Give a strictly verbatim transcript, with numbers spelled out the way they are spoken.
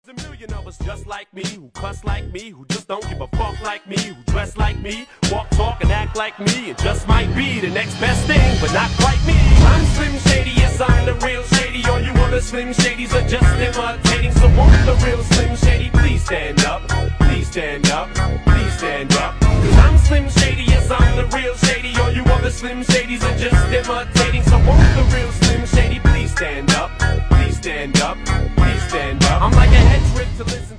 a million of us just like me, who cuss like me, who just don't give a fuck like me, who dress like me, walk, talk, and act like me, and just might be the next best thing, but not quite me. I'm Slim Shady, yes, I'm the real Shady. All you other Slim Shadys are just imitating. So won't the real Slim Shady please stand up? Please stand up, please stand up. Cause I'm Slim Shady, yes, I'm the real Shady. All you other Slim Shadys are just imitating. So won't the real Slim Shady please stand up? Please stand up, please stand up. I'm like a head trip to listen.